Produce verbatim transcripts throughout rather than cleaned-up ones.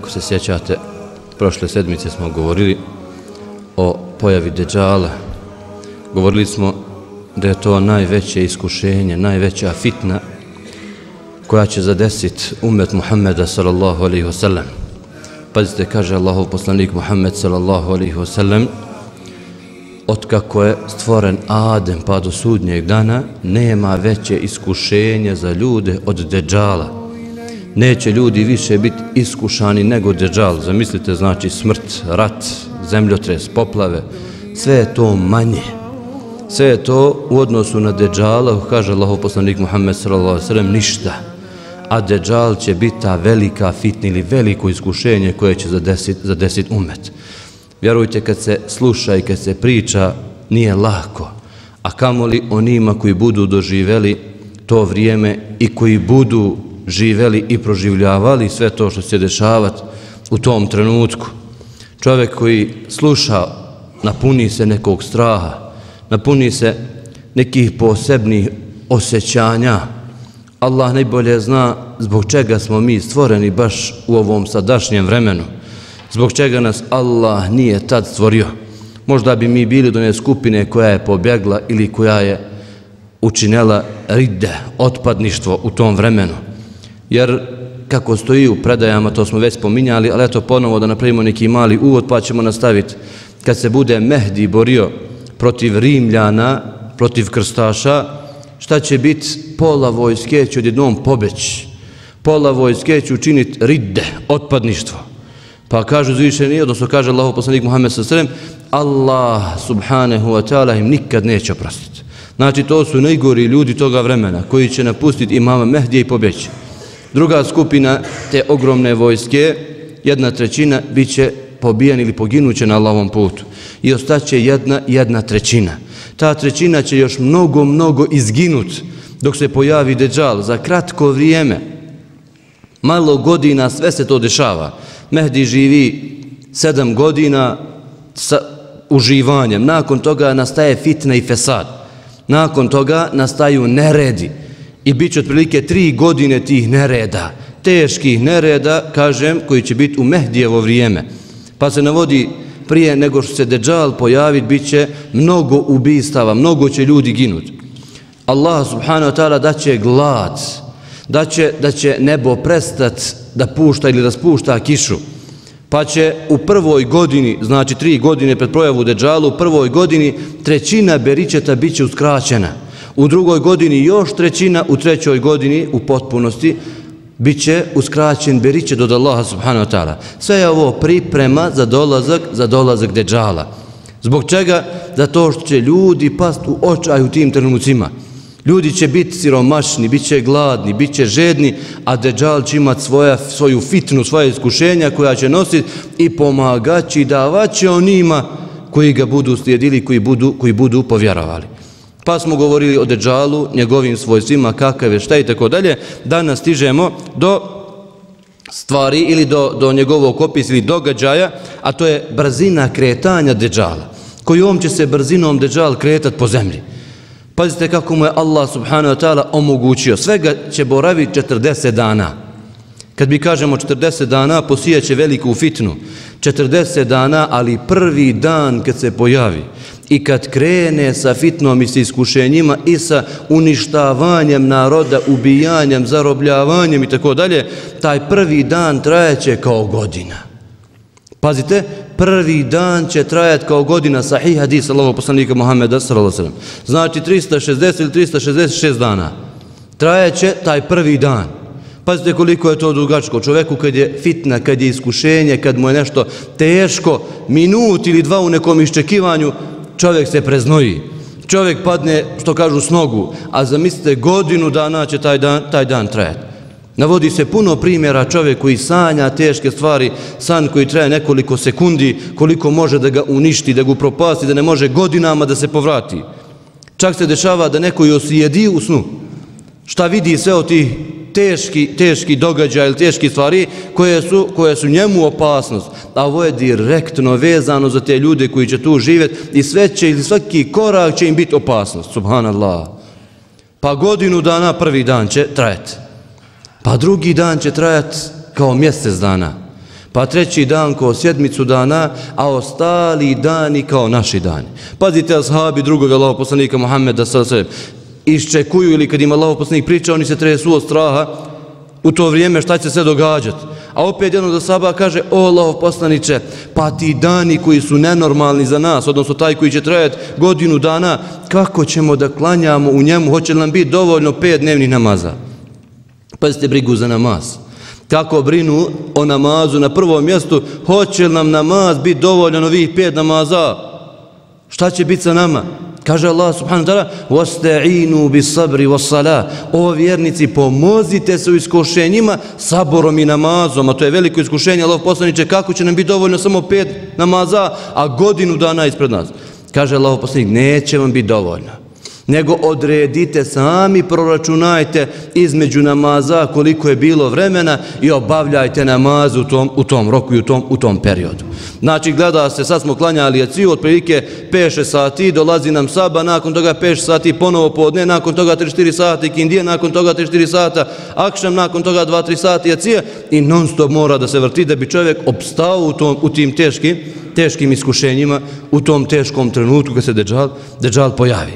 ako se sjećate, prošle sedmice smo govorili o pojavi Deđala. Govorili smo da je to najveće iskušenje, najveća fitna koja će zadesiti umet Muhammeda sallallahu alaihi wasallam. Pazite, kaže Allahov poslanik Muhammed sallallahu alaihi wasallam, otkako je stvoren Adem pa do sudnjeg dana, nema veće iskušenje za ljude od Deđala. Neće ljudi više biti iskušani nego Deđal. Zamislite, znači smrt, rat, zemljotres, poplave, sve je to manje. Sve je to u odnosu na Deđala, kaže Allahov poslanik Muhammed sallallahu alejhi ve sellem, ništa. A Deđal će biti ta velika fitna ili veliko iskušenje koje će zadesiti zadesit umet. Vjerujte, kad se sluša i kad se priča, nije lako. A kamoli onima koji budu doživeli to vrijeme i koji budu živeli i proživljavali sve to što će se dešavati u tom trenutku. Čovjek koji sluša, napuni se nekog straha, napuni se nekih posebnih osjećanja. Allah najbolje zna zbog čega smo mi stvoreni baš u ovom sadašnjem vremenu. Zbog čega nas Allah nije tad stvorio. Možda bi mi bili do one skupine koja je pobjegla ili koja je učinila ridde, otpadništvo u tom vremenu. Jer kako stoji u predajama, to smo već spominjali, ali eto ponovo da napravimo neki mali uvod pa ćemo nastaviti. Kad se bude Mehdi borio protiv Rimljana, protiv krstaša, šta će biti? Pola vojske će odjednom pobeći. Pola vojske će učiniti ridde, otpadništvo. Pa kažu uzvišeni, odnosno kaže Allahov poslanik Muhammed sallallahu alejhi ve sellem, Allah subhanahu wa ta'ala im nikad neće oprostiti. Znači to su najgori ljudi toga vremena koji će napustiti imama Mehdija i pobjeći. Druga skupina te ogromne vojske, jedna trećina, bit će pobijen ili poginuće na Allahovom putu. I ostaće jedna, jedna trećina. Ta trećina će još mnogo, mnogo izginut dok se pojavi Deđal. Za kratko vrijeme, malo godina, sve se to dešava. Mehdi živi sedam godina sa uživanjem. Nakon toga nastaje fitna i fesad. Nakon toga nastaju neredi. I bit će otprilike tri godine tih nereda, teških nereda, kažem, koji će biti u Mehdijevo vrijeme. Pa se navodi, prije nego što se Deđal pojavi, bit će mnogo ubistava, mnogo će ljudi ginuti. Allah subhanahu wa ta'ala daće glad, daće, da će nebo prestat da pušta ili da spušta kišu. Pa će u prvoj godini, znači tri godine pred pojavu Deđalu, u prvoj godini trećina beričeta bit će uskraćena. U drugoj godini još trećina, u trećoj godini u potpunosti bit će uskraćen beričet od Allaha subhanahu wa ta'ala. Sve je ovo priprema za dolazak, za dolazak Deđala. Zbog čega? Zato što će ljudi past u očaj u tim trenucima. Ljudi će biti siromašni, bit će gladni, bit će žedni, a Deđal će imati svoja, svoju fitnu, svoje iskušenja koja će nositi i pomagaći i davaći onima koji ga budu slijedili, koji budu, koji budu povjerovali. Pa smo govorili o Deđalu, njegovim svojstvima, kakav je, šta i tako dalje. Danas stižemo do stvari ili do, do njegovog opisa ili događaja, a to je brzina kretanja Deđala. Kojom će se brzinom Deđal kretat po zemlji. Pazite kako mu je Allah subhanahu wa ta'ala omogućio. Svega će boraviti četrdeset dana. Kad mi kažemo četrdeset dana, posijaće veliku fitnu. četrdeset dana, ali prvi dan kad se pojavi i kad krene sa fitnom i sa iskušenjima i sa uništavanjem naroda, ubijanjem, zarobljavanjem i tako dalje, taj prvi dan trajeće kao godina. Pazite, prvi dan će trajati kao godina, sahih hadis Allahovog poslanika Muhammeda sallallahu alejhi ve sellem. Znači trista šezdeset ili trista šezdeset šest dana. Trajeće taj prvi dan. Pazite koliko je to dugačko. Čovjeku kad je fitna, kad je iskušenje, kad mu je nešto teško, minut ili dva u nekom iščekivanju, čovjek se preznoji. Čovjek padne, što kažu, s nogu. A zamislite, godinu dana će taj dan, taj dan trajati. Navodi se puno primjera čovjek koji sanja teške stvari, san koji traje nekoliko sekundi, koliko može da ga uništi, da ga upropasti, da ne može godinama da se povrati. Čak se dešava da neko i osjedi u snu. Šta vidi sve od tih teški, teški događaja ili teški stvari koje su, koje su njemu opasnost. A ovo je direktno vezano za te ljude koji će tu živjeti i sve će ili svaki korak će im biti opasnost. Subhanallah. Pa godinu dana prvi dan će trajati. Pa drugi dan će trajati kao mjesec dana. pa treći dan kao sedmicu dana, a ostali dani kao naši dani. Pazite, ashabi drugovi Allahov poslanika Muhammeda sallallahu alejhi ve sellem iščekuju, ili kad im Allahov poslanik priča, oni se tresu od straha u to vrijeme šta će se sve događati. A opet jedno za saba kaže, o Allahov poslaniče, pa ti dani koji su nenormalni za nas, odnosno taj koji će trajati godinu dana, kako ćemo da klanjamo u njemu, hoće li nam biti dovoljno pet dnevnih namaza? Pazite brigu za namaz. Kako brinu o namazu na prvom mjestu, hoće li nam namaz biti dovoljno ovih pet namaza? Šta će biti sa nama? Kaže Allah subhanahu wa ta'ala, وَاسْتَعِينُوا بِالصَّبْرِ وَالصَّلَاةِ O vjernici, pomozite se u iskušenjima saborom i namazom, a to je veliko iskušenje. Allah poslaniče, kako će nam biti dovoljno samo pet namaza, a godinu dana ispred nas? Kaže Allah poslanik, neće vam biti dovoljno, nego odredite sami, proračunajte između namaza koliko je bilo vremena i obavljajte namaz u tom, u tom roku i u tom, u tom periodu. Znači, gleda se, sad smo klanjali jaciju, otprilike pet šest sati, dolazi nam saba, nakon toga pet šest sati ponovo podne, nakon toga tri četiri sata ikindije, nakon toga tri četiri sata akšam, nakon toga dva tri sati jacija i non stop mora da se vrti da bi čovjek opstao u, tom, u tim teškim, teškim iskušenjima, u tom teškom trenutku kad se Deđal, Deđal pojavi.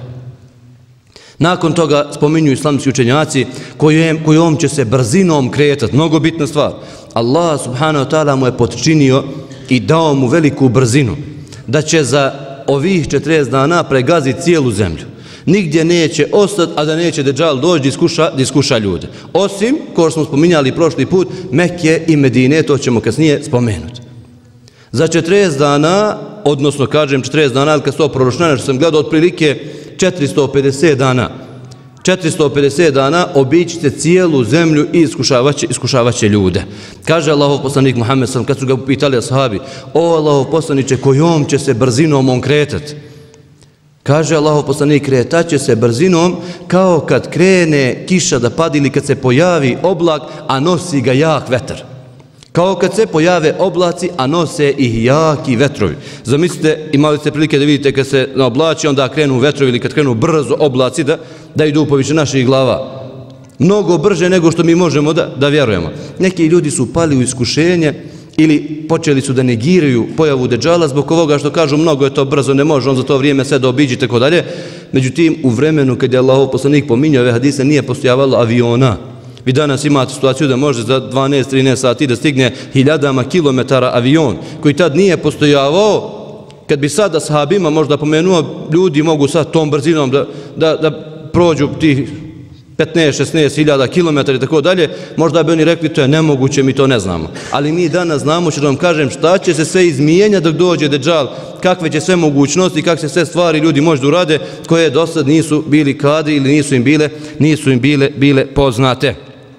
Nakon toga spominju islamski učenjaci kojom, kojom će se brzinom kretati. Mnogo bitna stvar. Allah subhanahu wa ta'ala mu je potčinio i dao mu veliku brzinu da će za ovih četrdeset dana pregaziti cijelu zemlju. Nigdje neće ostati, a da neće Deđal doći da iskuša, da iskuša ljude. Osim, kao smo spominjali prošli put, Mekke i Medine, to ćemo kasnije spomenuti. Za četrdeset dana, odnosno kažem četrdeset dana, kad su to proročnjene, što sam gledao otprilike četiristo pedeset dana. četiristo pedeset dana obićite cijelu zemlju i iskušavaće, iskušavaće ljude. Kaže Allahov poslanik Muhammed sallam, kad su ga upitali ashabi, o Allahov poslaniče, kojom će se brzinom on kretati? Kaže Allahov poslanik, kretat će se brzinom kao kad krene kiša da padi ili kad se pojavi oblak, a nosi ga jak vetar. Kao kad se pojave oblaci, a nose ih jaki vetrovi. Zamislite, imali ste prilike da vidite kad se oblači, onda krenu vetrovi ili kad krenu brzo oblaci da, da idu poviše naših glava. Mnogo brže nego što mi možemo da, da vjerujemo. Neki ljudi su pali u iskušenje ili počeli su da negiraju pojavu Deđala zbog ovoga što kažu mnogo je to brzo, ne može on za to vrijeme sve da obiđi tako dalje. Međutim, u vremenu kad je Allahov poslanik pominjao ove hadise nije postojavalo aviona. Vi danas imate situaciju da može za dvanaest trinaest sati da stigne hiljadama kilometara avion koji tad nije postojavao. Kad bi sad ashabima možda pomenuo, ljudi mogu sad tom brzinom da, da, da prođu tih petnaest šesnaest hiljada kilometara i tako dalje, možda bi oni rekli to je nemoguće, mi to ne znamo. Ali mi danas znamo, što da vam kažem, šta će se sve izmijenja dok dođe Deđal, kakve će sve mogućnosti, kakve će sve stvari ljudi možda urade koje do sad nisu bili kadri ili nisu im bile, nisu im bile, bile poznate.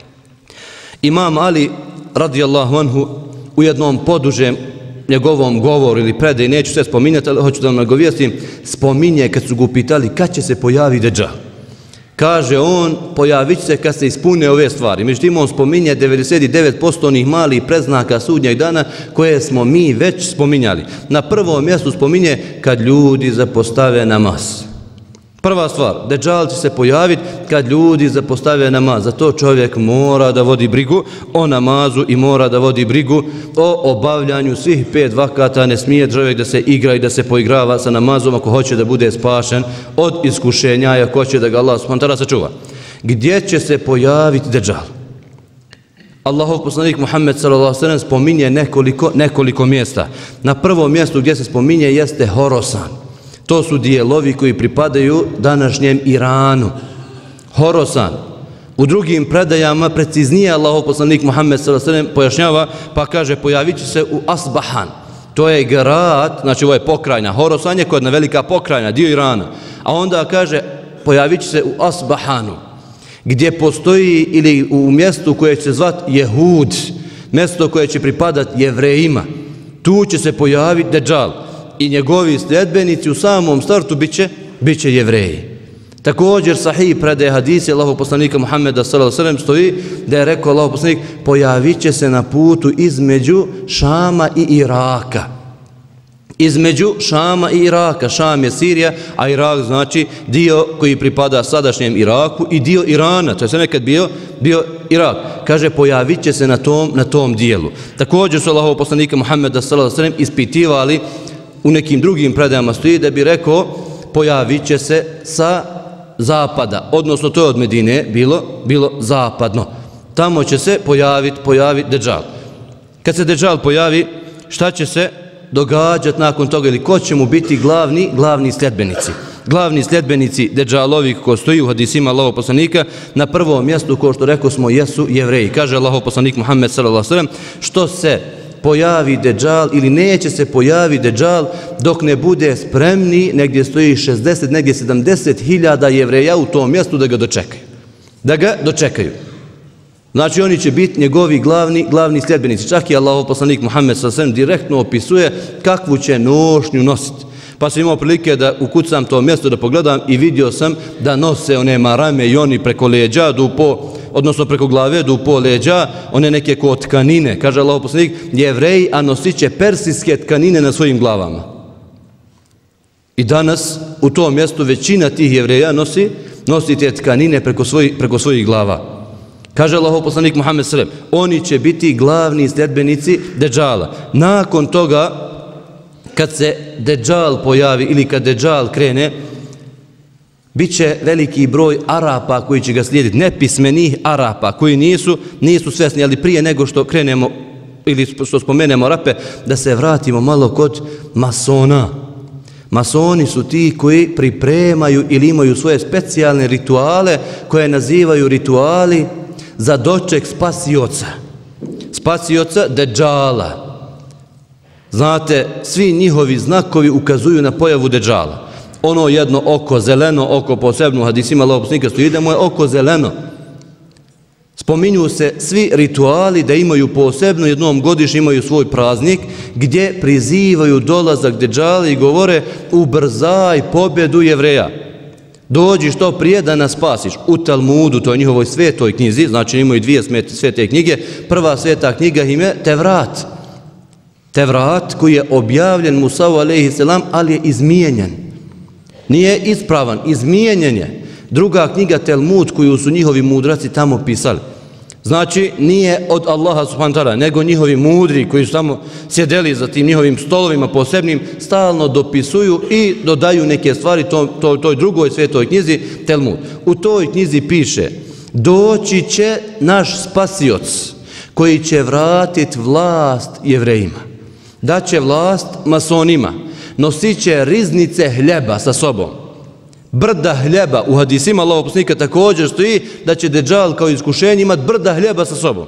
Imam Ali radijallahu anhu u jednom podužem njegovom govoru ili predaj, neću sve spominjati, ali hoću da vam nagovijestim, spominje kad su ga upitali kad će se pojavi Deđal. Kaže on, pojavit će se kad se ispune ove stvari. Međutim, on spominje devedeset devet posto onih malih predznaka sudnjeg dana koje smo mi već spominjali. Na prvom mjestu spominje kad ljudi zapostave namaz. Prva stvar, Deđal će se pojaviti kad ljudi zapostave namaz. Zato čovjek mora da vodi brigu o namazu i mora da vodi brigu o obavljanju svih pet vakata. Ne smije čovjek da se igra i da se poigrava sa namazom ako hoće da bude spašen od iskušenja i ako hoće da ga Allah subhanahu wa ta'ala sačuva. Gdje će se pojaviti Deđal? Allahov poslanik Muhammed sallallahu alejhi ve sellem spominje nekoliko, nekoliko mjesta. Na prvom mjestu gdje se spominje jeste Horasan. To su dijelovi koji pripadaju današnjem Iranu. Horasan. U drugim predajama preciznije Allahov poslanik Muhammed sallallahu alejhi ve sellem pojašnjava, pa kaže pojavit će se u Asbahan. To je grad, znači ovo je pokrajina. Horasan je koja je jedna velika pokrajina, dio Irana. A onda kaže pojavit će se u Asbahanu, gdje postoji ili u mjestu koje će se zvati Jehud, mjesto koje će pripadati Jevrejima. Tu će se pojaviti Deđal i njegovi sljedbenici u samom startu bit će, bit će Jevreji. Također sahih predaje hadisi Allahov poslanika Muhammeda sallallahu alejhi ve sellem stoji da je rekao Allahov poslanik pojavit će se na putu između Šama i Iraka. između Šama i Iraka. Šam je Sirija, a Irak znači dio koji pripada sadašnjem Iraku i dio Irana. To je sve nekad bio, bio Irak. Kaže, pojavit će se na tom, na tom dijelu. Također su Allahov poslanika Muhammeda sallallahu alejhi ve sellem ispitivali, u nekim drugim predajama stoji da bi rekao, pojavit će se sa zapada, odnosno to je od Medine bilo, bilo zapadno. Tamo će se pojaviti pojavit Dejjal. Kad se Dejjal pojavi, šta će se događati nakon toga ili ko će mu biti glavni, glavni sljedbenici? Glavni sljedbenici Dejjalovih ko stoji u hadisima Allahov poslanika, na prvom mjestu, ko što rekao smo, jesu Jevreji. Kaže Allahov poslanik Muhammed sallallahu alejhi ve sellem, što se pojavi Dejjal ili neće se pojavi Dejjal dok ne bude spremni, negdje stoji šezdeset, negdje sedamdeset hiljada Jevreja u tom mjestu da ga dočekaju. Da ga dočekaju. Znači oni će biti njegovi glavni, glavni sljedbenici. Čak i Allahov poslanik Muhammed sallallahu alejhi ve sellem direktno opisuje kakvu će nošnju nositi. Pa sam imao prilike da ukucam to mjesto da pogledam i vidio sam da nose one marame i oni preko leđa, do po, odnosno preko glave, do po leđa, one neke ko tkanine. Kaže Allahov poslanik, Jevreji, a nosit će persijske tkanine na svojim glavama. I danas u tom mjestu većina tih Jevreja nosi, nosi te tkanine preko svojih, preko svojih glava. Kaže Allahov poslanik Muhammed sallallahu alejhi ve sellem, oni će biti glavni sljedbenici Dejjala. Nakon toga, kad se Dejjal pojavi ili kad Dejjal krene, bit će veliki broj Arapa koji će ga slijediti, nepismenih Arapa koji nisu, nisu svjesni, ali prije nego što krenemo ili što spomenemo Arape, da se vratimo malo kod masona. Masoni su ti koji pripremaju ili imaju svoje specijalne rituale koje nazivaju rituali za doček spasioca. Spasioca Dejjala. Znate, svi njihovi znakovi ukazuju na pojavu Dejjala. Ono jedno oko, zeleno oko, posebno u hadisima Allahov poslanika stoji da mu je oko zeleno. Spominju se svi rituali da imaju posebno, jednom godišnje imaju svoj praznik gdje prizivaju dolazak Dejjala i govore ubrzaj pobjedu Jevreja. Dođi što prije da nas spasiš. U Talmudu, to je njihovoj svetoj knjizi, znači imaju dvije svete knjige, prva sveta knjiga im je Tevrat. Tevrat koji je objavljen Musa'u alejhi selam, ali je izmijenjen. Nije ispravan, izmijenjen je. Druga knjiga Talmud koju su njihovi mudraci tamo pisali. Znači nije od Allaha subhanahu wa ta'ala, nego njihovi mudri koji su tamo sjedeli za tim njihovim stolovima posebnim, stalno dopisuju i dodaju neke stvari to, to, toj drugoj svetoj knjizi Talmud. U toj knjizi piše, doći će naš spasioc koji će vratiti vlast Jevrejima. Daće vlast masonima, nosit će riznice hljeba sa sobom. Brda hljeba, u hadisima Allahov poslanika također stoji da će Dejjal kao iskušenje imati brda hljeba sa sobom.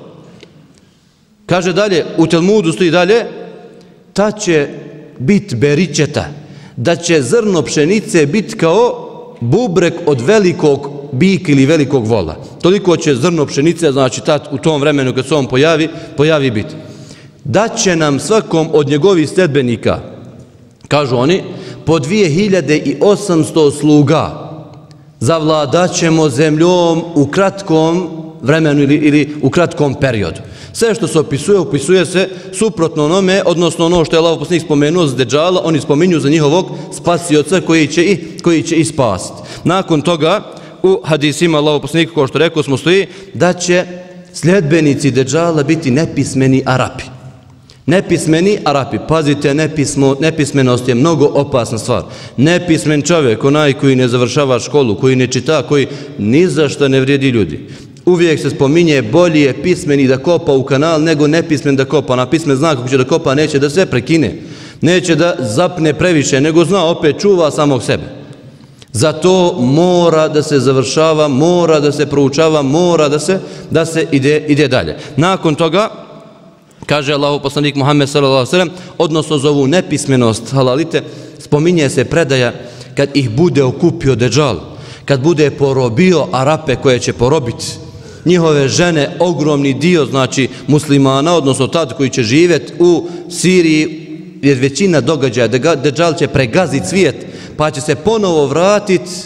Kaže dalje, u Talmudu stoji dalje, ta će biti beričeta, da će zrno pšenice biti kao bubrek od velikog bika ili velikog vola. Toliko će zrno pšenice, znači tad u tom vremenu kad se on pojavi, pojavi biti. Da će nam svakom od njegovih sljedbenika, kažu oni, po dvije hiljade osamsto sluga, zavladat ćemo zemljom u kratkom vremenu ili, ili u kratkom periodu. Sve što se opisuje, opisuje se suprotno onome, odnosno ono što je Allahov poslanik spomenuo za Dejjala, oni spominju za njihovog spasioca koji će i, koji će i spasiti. Nakon toga, u hadisima Allahov poslanika, kao što rekao smo stoji, da će sljedbenici Dejjala biti nepismeni Arapi. Nepismeni Arapi, pazite, nepismo, nepismenost je mnogo opasna stvar. Nepismen čovjek, onaj koji ne završava školu, koji ne čita, koji ni za što ne vrijedi ljudi. Uvijek se spominje bolji je pismeni da kopa u kanal nego nepismen da kopa. Na pismen zna kako će da kopa, neće da sve prekine. Neće da zapne previše, nego zna opet čuva samog sebe. Zato mora da se završava, mora da se proučava, mora da se, da se ide, ide dalje. Nakon toga, kaže Allahov poslanik Muhammed sallallahu alejhi ve sellem, odnosno za ovu nepismenost halalite, spominje se predaja kad ih bude okupio Dejjal, kad bude porobio Arape koje će porobiti, njihove žene, ogromni dio, znači muslimana, odnosno tad koji će živjeti u Siriji, jer većina događaja, Dejjal će pregaziti svijet, pa će se ponovo vratiti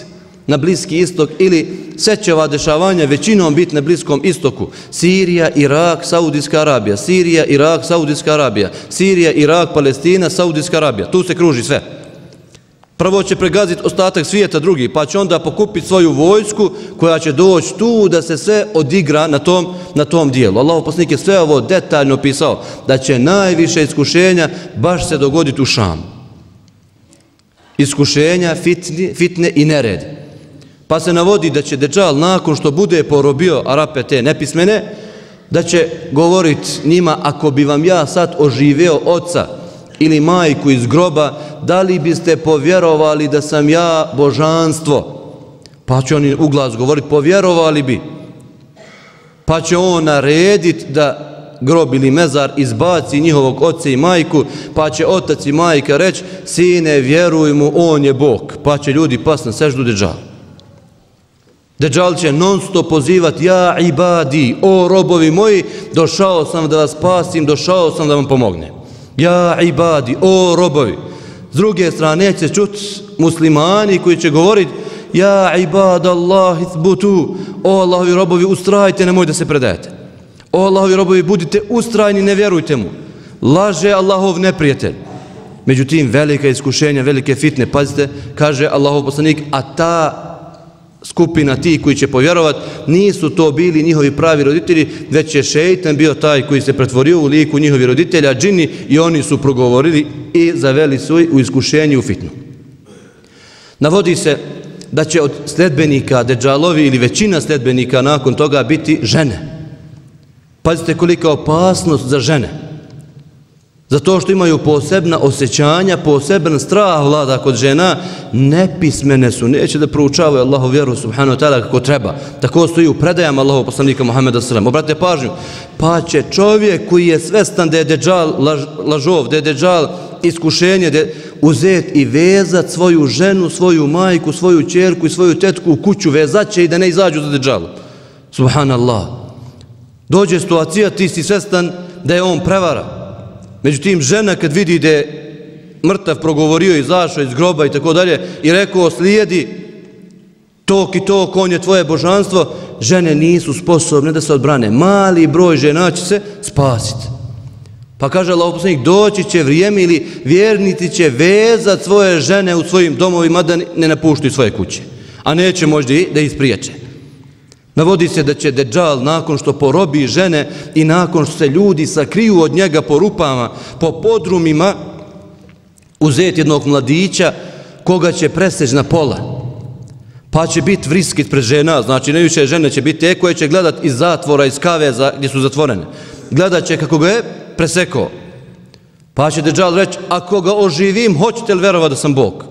na Bliski istok ili sve će ova dešavanja većinom biti na Bliskom istoku. Sirija, Irak, Saudijska Arabija, Sirija, Irak, Saudijska Arabija, Sirija, Irak, Palestina, Saudijska Arabija. Tu se kruži sve. Prvo će pregaziti ostatak svijeta drugi, pa će onda pokupiti svoju vojsku koja će doći tu da se sve odigra na tom, na tom dijelu. Allahov poslanik je sve ovo detaljno opisao, da će najviše iskušenja baš se dogoditi u Šamu. Iskušenja, fitne, fitne i neredi. Pa se navodi da će Deđal nakon što bude porobio Arape te nepismene, da će govoriti njima, ako bi vam ja sad oživeo oca ili majku iz groba, da li biste povjerovali da sam ja božanstvo? Pa će oni u glas govoriti, povjerovali bi. Pa će on narediti da grob ili mezar izbaci njihovog oca i majku, pa će otac i majka reći, sine, vjeruj mu, on je Bog. Pa će ljudi pasti na seždu Deđalu. Deđal će non stop pozivati, ja ibadi, o robovi moji, došao sam da vas spasim, došao sam da vam pomognem. Ja ibadi, o robovi. S druge strane će čuti muslimani koji će govoriti, ja ibad Allah izbutu, o Allahovi robovi, ustrajte, nemoj da se predajete. O Allahovi robovi, budite ustrajni, ne vjerujte mu. Laže Allahov neprijatelj. Međutim, velika iskušenja, velike fitne, pazite, kaže Allahov poslanik, a ta skupina ti koji će povjerovat, nisu to bili njihovi pravi roditelji, već je šeitan bio taj koji se pretvorio u liku njihovi roditelja, džini, i oni su progovorili i zaveli su u iskušenju u fitnu. Navodi se da će od sledbenika Deđalovi ili većina sledbenika nakon toga biti žene. Pazite kolika opasnost za žene. Zato što imaju posebna osjećanja, poseban strah vlada kod žena, nepismene su, neće da proučavaju Allahu vjeru subhanahu wa ta'ala kako treba. Tako stoji u predajama Allahov poslanika Muhammeda sallam. Obratite pažnju, pa će čovjek koji je svestan da je Deđal laž, lažov, da je Deđal iskušenje, da uzeti i vezat svoju ženu, svoju majku, svoju ćerku i svoju tetku u kuću, vezat će i da ne izađu za Deđalu. Subhanallah. Dođe situacija, ti si svestan da je on prevara. Međutim, žena kad vidi da je mrtav progovorio, izašao iz groba i tako dalje i rekao slijedi tok i tok, on je tvoje božanstvo, žene nisu sposobne da se odbrane. Mali broj žena će se spasiti. Pa kaže Allahov poslanik, doći će vrijeme ili vjernici će vezati svoje žene u svojim domovima da ne napuštuju svoje kuće, a neće možda da ispriječe. Navodi se da će Deđal nakon što porobi žene i nakon što se ljudi sakriju od njega po rupama, po podrumima, uzeti jednog mladića koga će preseći na pola. Pa će biti vriskit pred žena, znači ne više žene će biti te koje će gledat iz zatvora, iz kaveza gdje su zatvorene. Gledat će kako ga je presekao. Pa će Deđal reći, ako ga oživim, hoćete li verovati da sam Bog?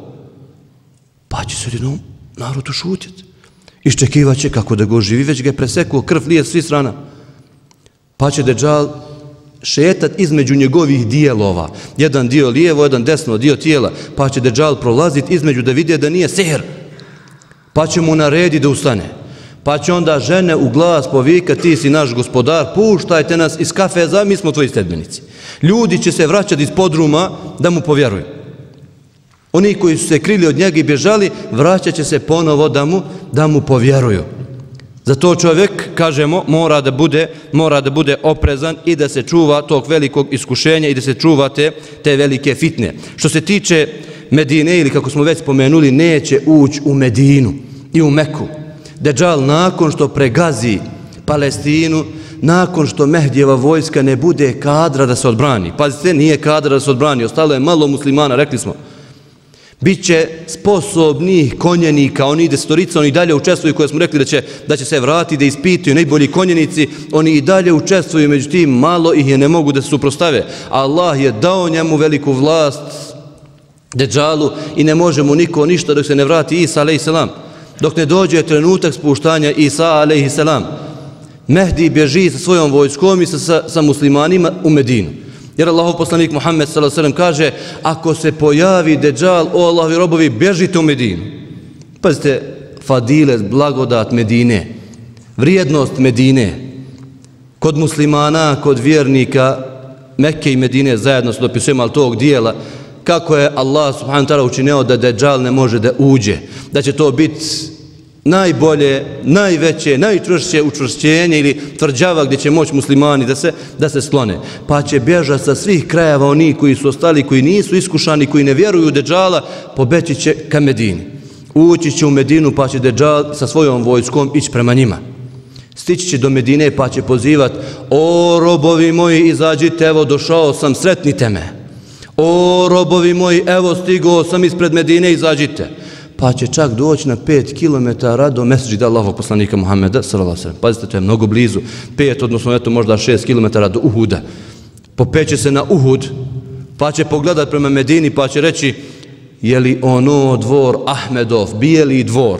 Pa će se jednom narodu šutjeti. Iščekivat će kako da ga oživi, već ga je presekuo, krv lije s svih strana. Pa će Deđal šetat između njegovih dijelova. Jedan dio lijevo, jedan desno, dio tijela. Pa će Deđal prolazit između da vidje da nije sihr. Pa će mu narediti da ustane. Pa će onda žene u glas povika, ti si naš gospodar, puštajte nas iz kafeza, mi smo tvoji sledbenici. Ljudi će se vraćati iz podruma da mu povjeruju. Oni koji su se krili od njega i bježali, vraćat će se ponovo da mu, da mu povjeruju. Zato čovjek, kažemo, mora da bude, mora da bude oprezan i da se čuva tog velikog iskušenja i da se čuva te, te velike fitne. Što se tiče Medine, ili kako smo već spomenuli, neće ući u Medinu i u Meku. Deđal nakon što pregazi Palestinu, nakon što Mehdijeva vojska ne bude kadra da se odbrani. Pazite, nije kadra da se odbrani, ostalo je malo muslimana, rekli smo. Biće sposobnih konjenika, oni desetorica, oni dalje učestvuju, koje smo rekli da će, da će se vratiti, da ispituju najbolji konjenici, oni i dalje učestvuju, međutim malo ih je ne mogu da se suprostave. Allah je dao njemu veliku vlast, Deđalu, i ne može mu niko ništa dok se ne vrati Isa alejhiselam. Dok ne dođe trenutak spuštanja Isa alejhiselam. Mehdi bježi sa svojom vojskom i sa, sa, sa muslimanima u Medinu. Jer Allahov poslanik Muhammed sallallahu alejhi ve sellem kaže, ako se pojavi Deđal, o Allahovi robovi, bježite u Medinu. Pazite, fadilet, blagodat Medine, vrijednost Medine. Kod muslimana, kod vjernika, Mekke i Medine zajedno su dopisujemo, ali tog dijela, kako je Allah subhanahu wa ta'ala učinio da Deđal ne može da uđe. Da će to biti najbolje, najveće, najčvršće učvršćenje ili tvrđava gdje će moći muslimani da se, da se sklone. Pa će bježati sa svih krajeva oni koji su ostali, koji nisu iskušani, koji ne vjeruju u Dedžala, pobeći će ka Medini. Ući će u Medinu pa će Dedžal sa svojom vojskom ići prema njima. Stići će do Medine pa će pozivati: o robovi moji, izađite, evo došao sam, sretnite me. O robovi moji, evo stigao sam ispred Medine, izađite. Pa će čak doći na pet kilometara do mesdžida Allahovog poslanika Muhameda sallallahu alejhi ve sellem. Pazite, to je mnogo blizu. Pet, odnosno eto možda šest kilometara do Uhuda. Popeće se na Uhud, pa će pogledat prema Medini, pa će reći: je li ono dvor Ahmedov, bijeli dvor?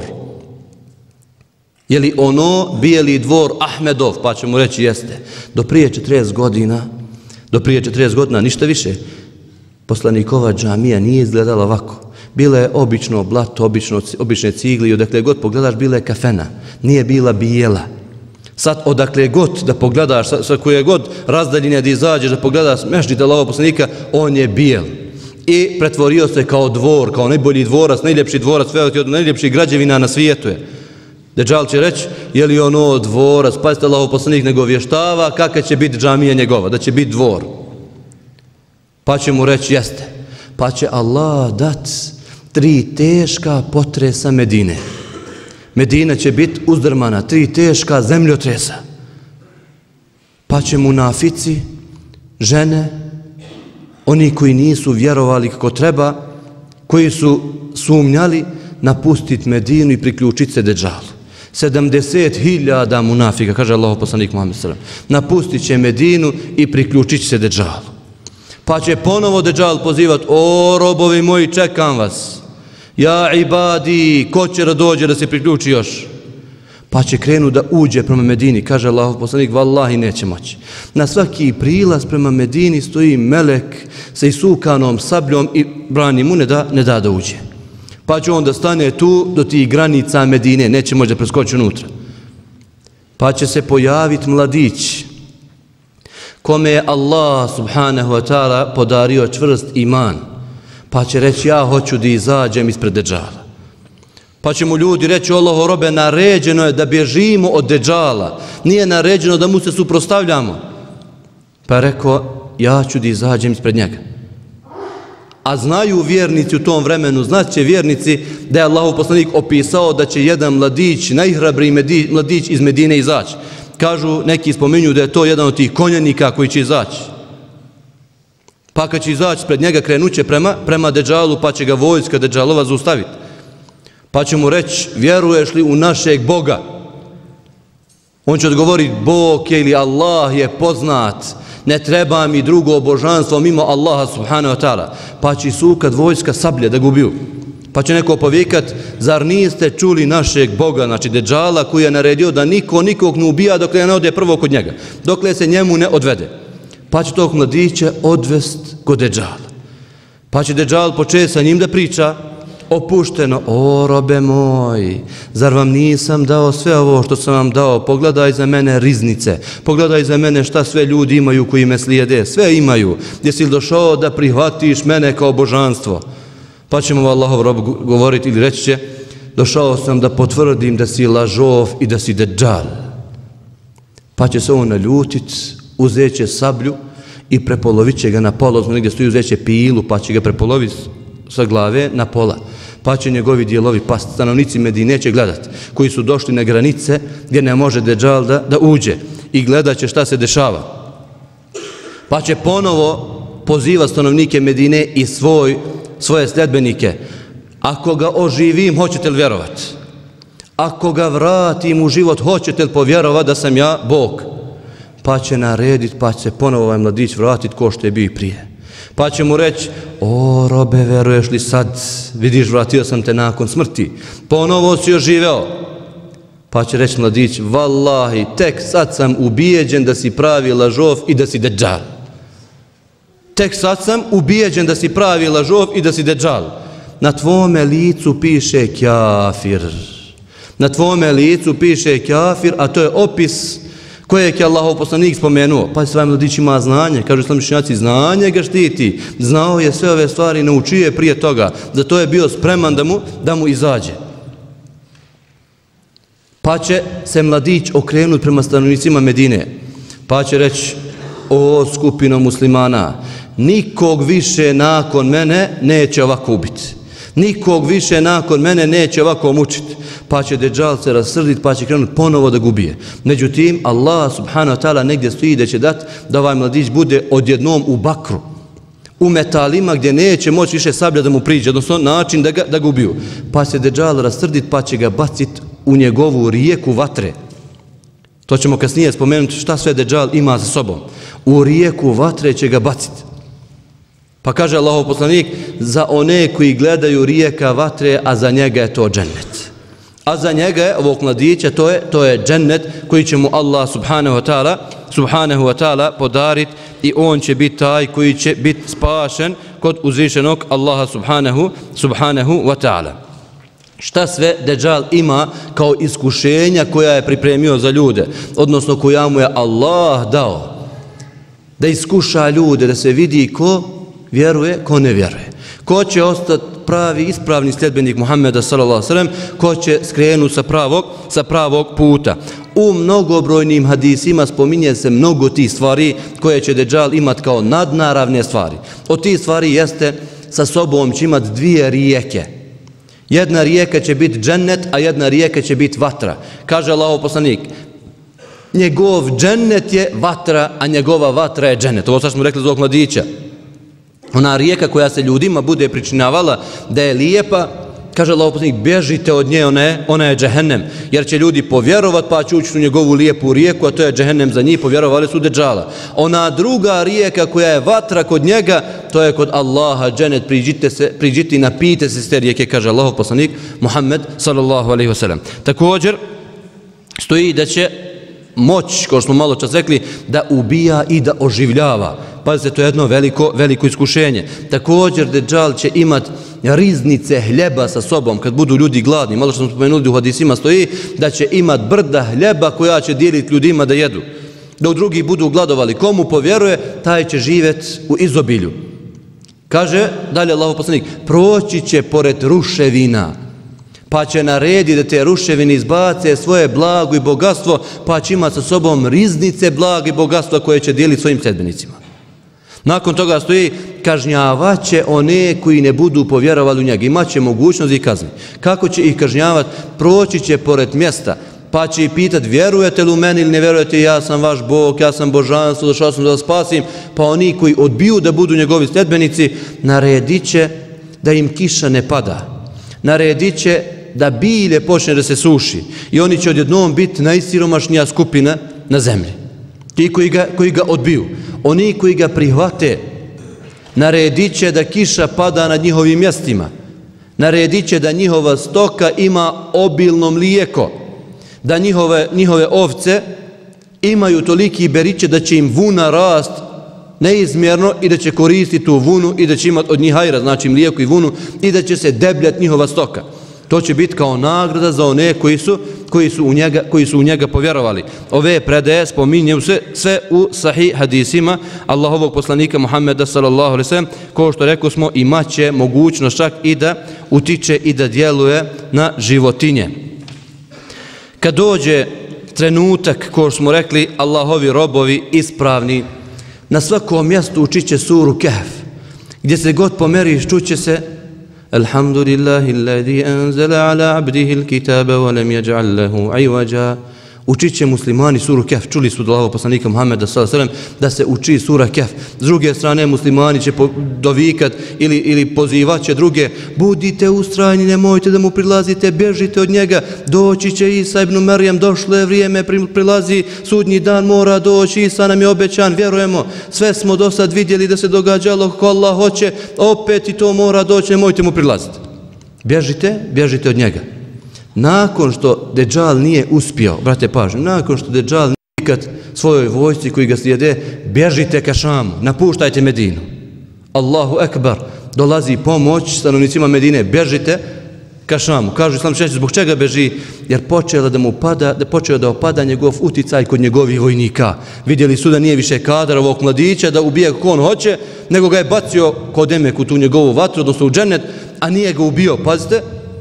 Je li ono bijeli dvor Ahmedov? Pa će mu reći: jeste. Do prije četrdeset godina, do prije četrdeset godina, ništa više, poslanikova džamija nije izgledala ovako. Bila je obično blato, obično, obične cigle i odakle god pogledaš bila je kafena. Nije bila bijela. Sad odakle god da pogledaš, sa, sa koje god razdaljine da izađeš da pogledaš mesdžid Allahovog poslanika, on je bijel. I pretvorio se kao dvor, kao najbolji dvorac, najljepši dvorac, sve od najljepših građevina na svijetu je. Dedžal će reći: je li ono dvorac? Pazite, Allahov poslanik nego vještava kakva će biti džamija njegova, da će biti dvor. Pa će mu reći: jeste. Pa će Allah dat tri teška potresa Medine. Medina će biti uzdrmana, tri teška zemljotresa. Pa će munafici, žene, oni koji nisu vjerovali kako treba, koji su sumnjali, napustiti Medinu i priključiti se Dedžalu. sedamdeset hiljada munafika, kaže Allahov poslanik Muhammed sallallahu alejhi ve sellem, napustit će Medinu i priključit će se Dedžalu. Pa će ponovo Dedžal pozivati: o robovi moji, čekam vas. Ja ibadi, ko će da dođe da se priključi još? Pa će krenu da uđe prema Medini, kaže Allahov poslanik: vallahi neće moći. Na svaki prilaz prema Medini stoji melek sa isukanom sabljom i brani mu, ne da, ne da da uđe. Pa će on da stane tu do tih granica Medine, neće moći da preskoči unutra. Pa će se pojaviti mladić kome je Allah subhanahu wa ta'ala podario čvrst iman. Pa će reći: ja hoću da izađem ispred Dedžala. Pa će mu ljudi reći: Allaho robe, naređeno je da bježimo od Dedžala, nije naređeno da mu se suprostavljamo. Pa je rekao: ja ću da izađem ispred njega. A znaju vjernici u tom vremenu, znaće vjernici da je Allahov poslanik opisao da će jedan mladić, najhrabriji mladić iz Medine izaći. Kažu, neki spominju da je to jedan od tih konjanika koji će izaći. Pa kad će izaći pred njega, krenuće prema, prema Dedžalu, pa će ga vojska Dedžalova zaustaviti. Pa će mu reći: vjeruješ li u našeg Boga? On će odgovoriti: Bog je ili Allah je poznat, ne treba mi drugo božanstvo mimo Allaha subhanahu wa ta'ala. Pa će sukat vojska sablje da ga ubiju. Pa će neko povikat: zar niste čuli našeg Boga, znači Dedžala, koji je naredio da niko nikog ne ubija dokle ne ode prvo kod njega, dokle se njemu ne odvede. Pa će tog mladića odvest kod Dedžala. Pa će Dedžal početi sa njim da priča opušteno: o robe moj, zar vam nisam dao sve ovo što sam vam dao? Pogledaj za mene riznice, pogledaj za mene šta sve ljudi imaju koji me slijede, sve imaju. Jesi li došao da prihvatiš mene kao božanstvo? Pa će mu Allahov rob govoriti ili reći će: došao sam da potvrdim da si lažov i da si Dedžal. Pa će se on naljutit, uzeće sablju i prepolovit će ga na pola, odnosno negdje stoji, uzeće pilu pa će ga prepoloviti sa glave na pola. Pa će njegovi dijelovi pasti. Stanovnici Medine će gledat, koji su došli na granice gdje ne može Dedžal da, da uđe, i gledat će šta se dešava. Pa će ponovo poziva stanovnike Medine i svoj, svoje sledbenike: ako ga oživim, hoćete li vjerovat? Ako ga vratim u život, hoćete li povjerovat da sam ja Bog? Pa će narediti, pa će se ponovo ovaj mladić vratiti ko što je bio i prije. Pa će mu reći: o robe, veruješ li sad? Vidiš, vratio sam te nakon smrti, ponovo si oživeo. Pa će reći mladić: vallahi, tek sad sam ubijeđen da si pravi lažov i da si Dedžal. Tek sad sam ubijeđen da si pravi lažov i da si Dedžal. Na tvome licu piše kafir. Na tvome licu piše kafir, a to je opis kojeg je Allahov poslanik spomenuo. Pa svoj mladić ima znanje, kažu islami učenjaci, znanje ga štiti. Znao je sve ove stvari, naučio je prije toga. Zato je bio spreman da mu, da mu izađe. Pa će se mladić okrenuti prema stanovnicima Medine. Pa će reći, o skupino muslimana, nikog više nakon mene neće ovako ubiti. Nikog više nakon mene neće ovako mučiti. Pa će Dejjal se rasrditi, pa će krenuti ponovo da gubije. Međutim, Allah subhanahu wa ta'ala negdje stoji da će dati da ovaj mladić bude odjednom u bakru, u metalima gdje neće moći više sablja da mu priđe, odnosno način da ga, da ga ubiju. Pa će Dejjal rasrditi, pa će ga baciti u njegovu rijeku vatre. To ćemo kasnije spomenuti šta sve Dejjal ima sa sobom. U rijeku vatre će ga baciti. Pa kaže Allahov poslanik, za one koji gledaju rijeka vatre, a za njega je to džennet. A za njega je, ovog mladića, to je, to je džennet koji će mu Allah subhanahu wa ta'ala subhanahu wa ta'ala podarit i on će biti taj koji će biti spašen kod uzvišenog Allaha subhanahu, subhanahu wa ta'ala. Šta sve Dejjal ima kao iskušenja koja je pripremio za ljude, odnosno koja mu je Allah dao da iskuša ljude, da se vidi ko vjeruje, ko ne vjeruje. Ko će ostati pravi, ispravni sljedbenik Muhammeda sallallahu alejhi ve sellem, ko će skrenuti sa pravog, sa pravog puta. U mnogobrojnim hadisima spominje se mnogo tih stvari koje će Dejjal imati kao nadnaravne stvari. Od tih stvari jeste sa sobom će imati dvije rijeke. Jedna rijeka će biti džennet, a jedna rijeka će biti vatra. Kaže Allahov poslanik, njegov džennet je vatra, a njegova vatra je džennet. Ovo sad smo rekli za ovog mladića. Ona rijeka koja se ljudima bude pričinavala da je lijepa, kaže Allahov poslanik, bježite od nje, ona je, ona je džehennem, jer će ljudi povjerovat pa će ući u njegovu lijepu rijeku, a to je džehennem za njih, povjerovali su Dejjala. Ona druga rijeka koja je vatra kod njega, to je kod Allaha džennet, priđite se, priđite i napijte se s te rijeke, kaže Allahov poslanik Muhammed sallallahu alejhi ve sellem. Također stoji da će moć, kao što smo malo čas rekli, da ubija i da oživljava. Pazite, to je jedno veliko, veliko iskušenje. Također Dejjal će imati riznice hljeba sa sobom kad budu ljudi gladni. Malo što smo spomenuli u hadisima stoji da će imati brda hljeba koja će dijeliti ljudima da jedu. Dok drugi budu gladovali. Komu povjeruje, taj će živjeti u izobilju. Kaže dalje Allahov poslanik, proći će pored ruševina, pa će narediti da te ruševine izbace svoje blago i bogatstvo, pa će imati sa sobom riznice blaga i bogatstva koje će dijeliti svojim sljedbenicima. Nakon toga stoji, kažnjavaće one koji ne budu povjerovali u njega. Imaće mogućnost i kazni. Kako će ih kažnjavati? Proći će pored mjesta, pa će ih pitati, vjerujete li u meni ili ne vjerujete, ja sam vaš Bog, ja sam božanstvo, došao sam da vas spasim. Pa oni koji odbiju da budu njegovi sljedbenici, naredit će da im kiša ne pada. Naredit će da bilje počne da se suši. I oni će odjednom biti najsiromašnija skupina na zemlji. Ti koji ga, koji ga odbiju. Oni koji ga prihvate, naredit će da kiša pada na njihovim mjestima. Naredit će da njihova stoka ima obilno mlijeko. Da njihove, njihove ovce imaju toliki beriče da će im vuna rast neizmjerno i da će koristiti tu vunu i da će imati od njih hajra, znači mlijeko i vunu, i da će se debljati njihova stoka. To će biti kao nagrada za one koji su, koji su, u, njega, koji su u njega povjerovali. Ove predaje spominju se sve u sahih hadisima Allahovog poslanika Muhammeda sallallahu alejhi ve sellem, kao što rekao smo, imaće mogućnost čak i da utiče i da djeluje na životinje. Kad dođe trenutak, kao što smo rekli, Allahovi robovi ispravni na svakom mjestu učit će suru Kehf. Gdje se god pomeriš, čuće se Alhamdulillahi alladhi anzala ala abdihi alkitaba wa lam yaj'al lahu iwaja. Učit će muslimani suru Kehf. Čuli su od Allahovog poslanika Muhammeda sallallahu alejhi ve sellem da se uči sura Kehf. S druge strane muslimani će dovikat ili, ili pozivat će druge, budite ustrajni, nemojte da mu prilazite, bježite od njega, doći će Isa ibn Marijam, došlo je vrijeme, prilazi sudnji dan, mora doći, Isa nam je obećan, vjerujemo, sve smo do sad vidjeli da se događalo ko Allah hoće, opet i to mora doći, nemojte mu prilaziti. Bježite, bježite od njega. Nakon što Dejjal nije uspio, brate pažnju, nakon što Dejjal nije nikad svojoj vojsci koji ga slijede, bježite ka Šamu, napuštajte Medinu. Allahu ekbar, dolazi pomoć stanovnicima Medine, bježite ka Šamu. Kažu islamski učenjaci, zbog čega beži? Jer počeo da mu pada, da počeo da opada njegov uticaj kod njegovih vojnika. Vidjeli su da nije više kadar ovog mladića da ubije kako on hoće, nego ga je bacio kod Emek u tu njegovu vatru, odnosno u džennet, a nije ga ubio, pazite.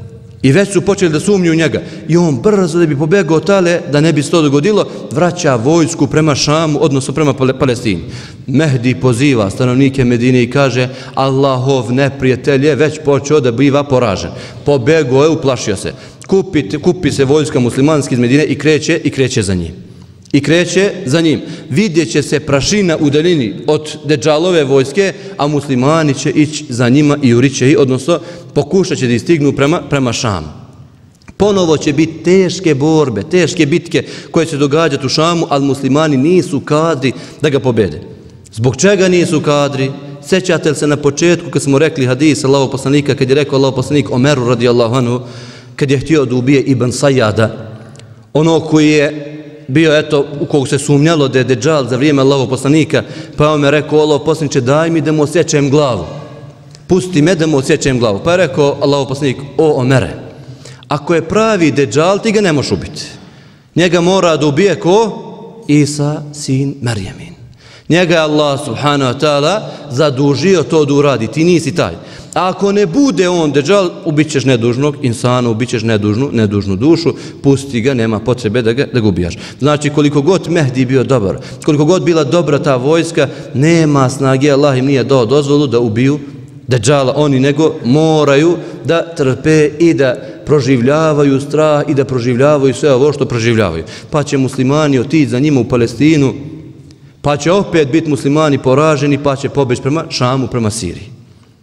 I već su počeli da sumnju u njega. I on brzo da bi pobegao tale, da ne bi se to dogodilo, vraća vojsku prema Šamu, odnosno prema Palestini. Mehdi poziva stanovnike Medine i kaže: Allahov neprijatelj je već počeo da biva poražen. Pobegao je, uplašio se. Kupi, kupi se vojska muslimanska iz Medine i kreće, i kreće za njim. I kreće za njim. Vidjet će se prašina u daljini od Dedžalove vojske, a muslimani će ići za njima i uriće ih, odnosno pokušat će da istignu prema, prema Šamu. Ponovo će biti teške borbe, teške bitke koje će događati u Šamu, ali muslimani nisu kadri da ga pobede. Zbog čega nisu kadri? Sjećate li se na početku kad smo rekli hadis Allahov poslanika, kad je rekao Allahov poslanik Omeru radijallahu anhu, kad je htio da ubije Ibn Sajjada, ono koji je bio, eto, u kog se sumnjalo da je Deđal za vrijeme Allahov poslanika, pa on je rekao: Allahov poslaniče, daj mi da mu osjećajem glavu. Pusti me da mu osjećajem glavu. Pa je rekao Allahov poslanik: o Omere, ako je pravi Deđal, ti ga ne možeš ubiti. Njega mora da ubije ko? Isa, sin Merjemin. Njega je Allah subhanahu wa ta'ala zadužio to da uradi. Ti nisi taj. A ako ne bude on Deđal, ubit ćeš nedužnog insana, ubit ćeš nedužnu, nedužnu dušu, pusti ga, nema potrebe da ga, da ga ubijaš. Znači, koliko god Mehdi bio dobar, koliko god bila dobra ta vojska, nema snage, Allah im nije dao dozvolu da ubiju Deđala oni, nego moraju da trpe i da proživljavaju strah i da proživljavaju sve ovo što proživljavaju. Pa će muslimani otići za njima u Palestinu, pa će opet biti muslimani poraženi, pa će pobeći prema Šamu, prema Siriji.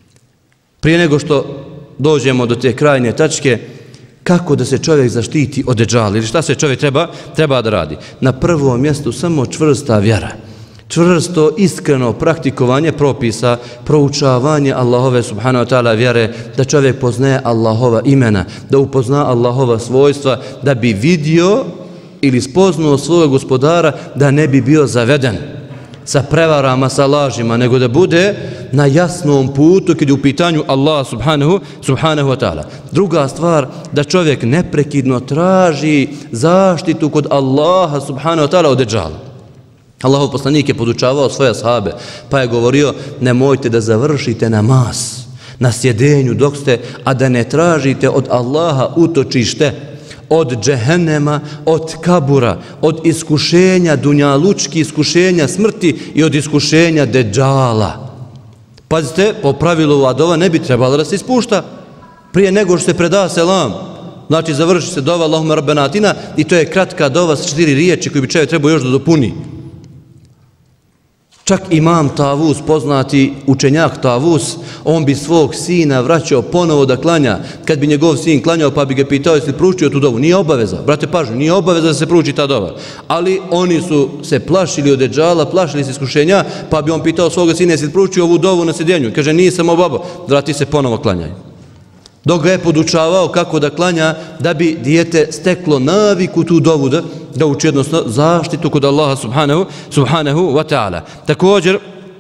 Prije nego što dođemo do te krajnje tačke, kako da se čovjek zaštiti od Deđala, ili šta se čovjek treba, treba da radi? Na prvom mjestu samo čvrsta vjera, čvrsto, iskreno praktikovanje propisa, proučavanje Allahove subhanahu wa ta'ala vjere, da čovjek poznaje Allahova imena, da upozna Allahova svojstva, da bi vidio ili spoznao svojeg gospodara, da ne bi bio zaveden sa prevarama, sa lažima, nego da bude na jasnom putu kad je u pitanju Allah subhanahu, subhanahu wa ta'ala. Druga stvar, da čovjek neprekidno traži zaštitu kod Allaha subhanahu wa ta'ala od Deđala. Allahov poslanik je podučavao svoje ashabe, pa je govorio: nemojte da završite namaz na sjedenju dok ste, a da ne tražite od Allaha utočište od džehennema, od kabura, od iskušenja dunjalučki, iskušenja smrti i od iskušenja Deđala. Pazite, po pravilu ova dova ne bi trebala da se ispušta prije nego što se preda selam. Znači, završi se dova Allahumma rabbena atina i to je kratka dova sa četiri riječi koju bi čovjek trebao još da dopuni. Čak imam Tavus, poznati učenjak Tavus, on bi svog sina vraćao ponovo da klanja. Kad bi njegov sin klanjao, pa bi ga pitao: jesi li proučio tu dovu? Nije obaveza, brate pažnju, nije obaveza da se prouči ta dova. Ali oni su se plašili od Deđala, plašili se iskušenja, pa bi on pitao svoga sina: jesi li proučio ovu dovu na sjedenju? Kaže: nisam, o babo, vrati se ponovo klanjaj. Dok ga je podučavao kako da klanja, da bi dijete steklo naviku tu dovu da, da uči, odnosno zaštitu kod Allaha subhanahu, subhanahu wa ta'ala. Također,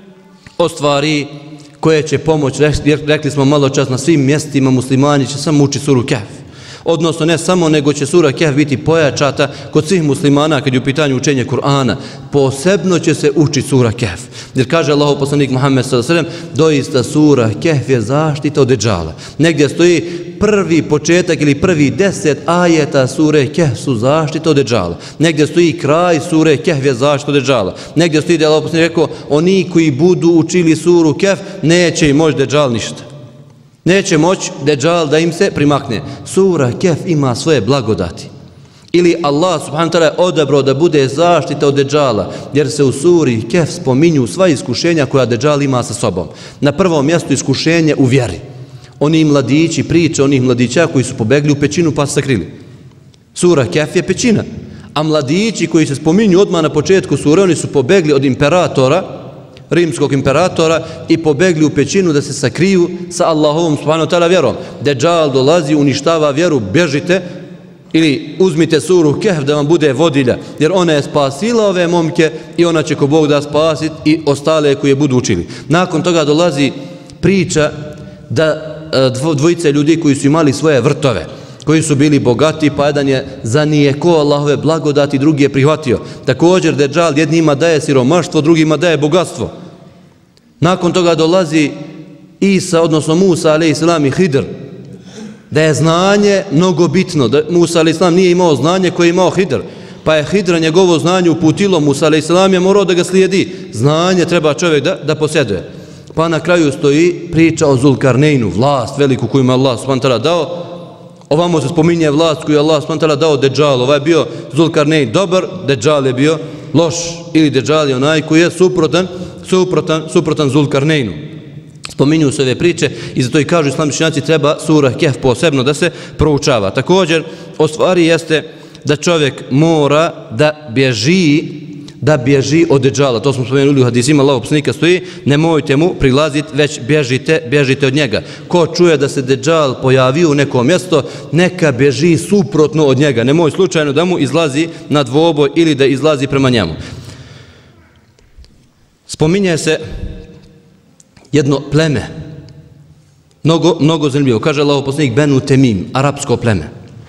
o stvari koje će pomoći, rekli smo malo čas, na svim mjestima muslimani će samo uči suru Kehf. Odnosno, ne samo, nego će sura Kehf biti pojačata kod svih muslimana kad je u pitanju učenje Kur'ana. Posebno će se učiti sura Kehf. Jer kaže Allahov poslanik Muhammed sallallahu alejhi ve sellem: doista sura Kehf je zaštita od Deđala. Negdje stoji prvi početak ili prvi deset ajeta sure Kehf su zaštita od Deđala. Negdje stoji kraj sure Kehf je zaštita od Deđala. Negdje stoji da je Allahov poslanik rekao: oni koji budu učili suru Kehf neće im moći Deđal ništa. Neće moći Deđal da im se primakne. Sura Kehf ima svoje blagodati. Ili Allah subhanahu wa ta'ala je odabrao da bude zaštita od Deđala, jer se u suri Kehf spominju sva iskušenja koja Deđal ima sa sobom. Na prvom mjestu iskušenje u vjeri. Oni mladići, priče onih mladića koji su pobegli u pećinu pa se sakrili. Sura Kehf je pećina. A mladići koji se spominju odmah na početku sure, oni su pobegli od imperatora, rimskog imperatora, i pobegli u pećinu da se sakriju sa Allahovom subhanahu wa ta'ala vjerom. Deđal dolazi, uništava vjeru, bježite ili uzmite suru Kehf da vam bude vodilja, jer ona je spasila ove momke i ona će ko Bog da spasiti i ostale koje budu učili. Nakon toga dolazi priča da dvojice ljudi koji su imali svoje vrtove, koji su bili bogati, pa jedan je zanijeko Allahove blagodati, drugi je prihvatio. Također Deđal jednima daje siromaštvo, drugima daje bogatstvo. Nakon toga dolazi Isa, odnosno Musa alejhi selam i Hidr, Da je znanje mnogo bitno, da Musa alejhi selam nije imao znanje koje je imao Hidr, pa je Hidra njegovo znanje uputilo, Musa alejhi selam je morao da ga slijedi. Znanje treba čovjek da, da posjeduje. Pa na kraju stoji priča o Zulkarneinu, vlast veliku koju ima Allah subhanahu wa ta'ala dao. Ovamo se spominje vlast koju je Allah subhanahu wa ta'ala dao Dejjal. Ovaj je bio Zulkarnein dobar, Dejjal je bio loš, ili Dejjal je onaj koji je suprotan, suprotan, suprotan Zulkarneinu. Spominju se ove priče i zato i kažu islamski učenjaci treba sura Kehf posebno da se proučava. Također, o stvari jeste da čovjek mora da bježi, da bježi od Dejjala. To smo spomenuli u hadisima, Allahov poslanika stoji, nemojte mu prilaziti, već bježite, bježite od njega. Ko čuje da se Dejjal pojavio u neko mjesto, neka bježi suprotno od njega. Nemoj slučajno da mu izlazi na dvoboj ili da izlazi prema njemu. Spominje se jedno pleme, mnogo, mnogo zanimljivo. Kaže Allahov poslanik Benu Temim, arapsko pleme.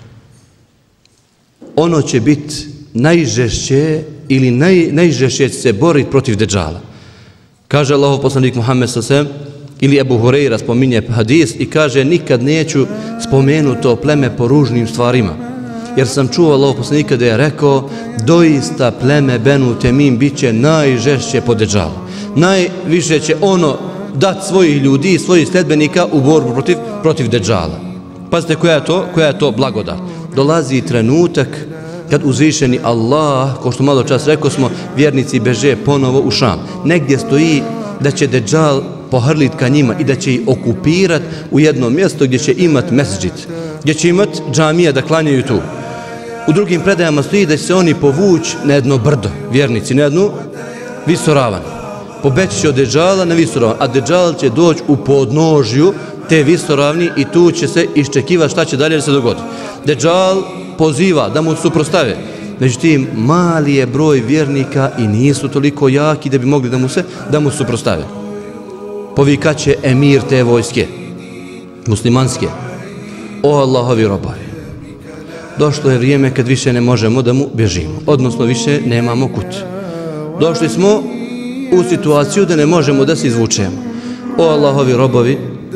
Ono će biti najžešće ili naj, najžešće će se boriti protiv Dejjala. Kaže Allahov poslanik Muhammed sallallahu alejhi ve sellem, ili Ebu Hurajra spominje hadis i kaže nikad neću spomenuti to pleme po ružnim stvarima. Jer sam čuo Allahov poslanika da je rekao doista pleme Benu Temim bit će najžešće po Dejjalu. Najviše će ono dati svojih ljudi, svojih sledbenika u borbu protiv, protiv Dejjala. Pazite koja je to, koja je to blagodat. Dolazi trenutak kad uzvišeni Allah, kao što malo čas rekao smo, vjernici beže ponovo u Šam. Negdje stoji da će Dejjal pohrliti ka njima i da će ih okupirati u jedno mjesto gdje će imat mesdžid, gdje će imat džamija da klanjaju tu. U drugim predajama stoji da će se oni povući na jedno brdo, vjernici, na jednu visoravan. Pobeći će od Dejjala na visoravan, a Dejjal će doći u podnožju te visoravni i tu će se iščekivati šta će dalje da se dogodi. Dejjal poziva da mu suprostave. Međutim, mali je broj vjernika i nisu toliko jaki da bi mogli da mu se da mu suprostave. Povikat će emir te vojske, muslimanske. O Allahovi robovi, došlo je vrijeme kad više ne možemo da mu bježimo, odnosno više nemamo kut. Došli smo u situaciju da ne možemo da se izvučemo. O Allahovi robovi,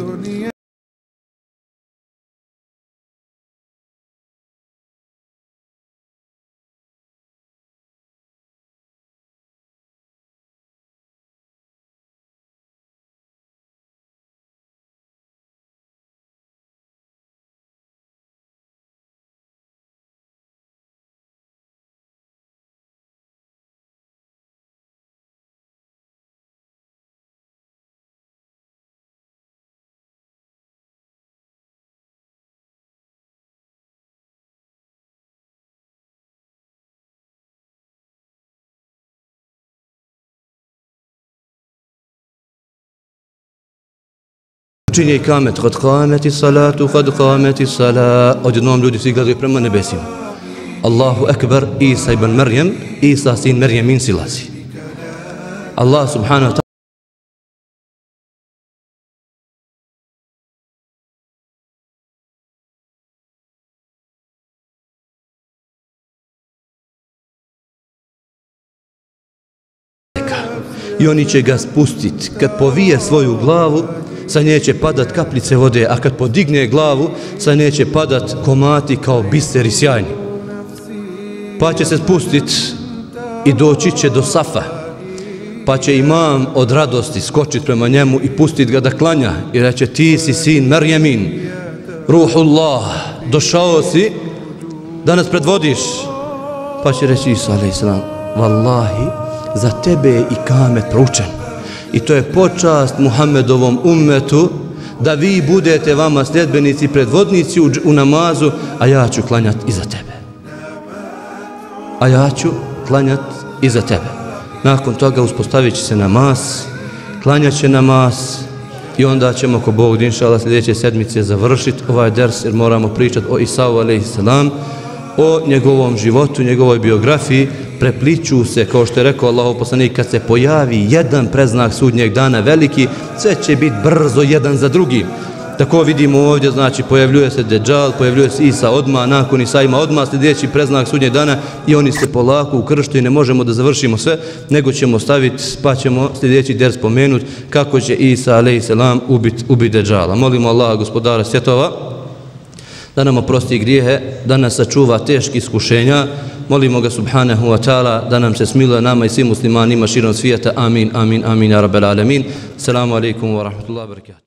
činje i kamet, kad kameti salatu, kad kameti salat. Odjednom ljudi svi gledaju prema nebesima. Allahu ekber, Isa ibn Merjem, Isa sin Merjemin silazi. Allah subhanahu wa ta'ala i oni će ga spustiti. Kad povije svoju glavu, sa nje će padat kapljice vode, a kad podigne glavu, sa nje će padat komati kao biseri sjajni. Pa će se spustiti i doći će do Safa. Pa će imam od radosti skočiti prema njemu i pustiti ga da klanja i reće ti si sin Merjemin, Ruhullah, došao si da nas predvodiš. Pa će reći Isa alejhi selam, vallahi, za tebe je i kamet proučen. I to je počast Muhammedovom ummetu da vi budete vama sljedbenici, predvodnici u, u namazu, a ja ću klanjati iza tebe. A ja ću klanjati iza tebe. Nakon toga uspostavit će se namaz, klanjat će namaz i onda ćemo, ko Bog inšallah, sljedeće sedmice završiti ovaj ders jer moramo pričati o Isau alejhi selam, o njegovom životu, njegovoj biografiji. Prepliču se, kao što je rekao Allahov poslanik, kad se pojavi jedan preznak sudnjeg dana veliki, sve će biti brzo jedan za drugim. Tako vidimo ovdje, znači pojavljuje se Dejjal, pojavljuje se Isa odmah, nakon Isa ima odmah sljedeći preznak sudnjeg dana i oni se polako ukrštu i ne možemo da završimo sve, nego ćemo staviti, pa ćemo sljedeći der spomenuti kako će Isa alejhi selam ubiti ubit Dejjala. Molimo Allaha, gospodara svjetova, da nam oprosti grijehe, da nas sačuva teških iskušenja. Molimo ga subhanahu wa ta'ala da nam se smiluje nama i svim muslimanima širom svijeta. Amin, amin, amin, ja rabbel alemin. Assalamu alaikum wa rahmatullahi wa barakatuh.